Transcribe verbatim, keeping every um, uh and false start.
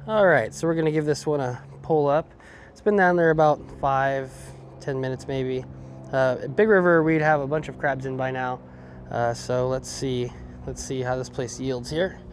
All right, so we're gonna give this one a pull up. It's been down there about five, ten minutes maybe. Uh, Big River, we'd have a bunch of crabs in by now. Uh, so let's see, let's see how this place yields here.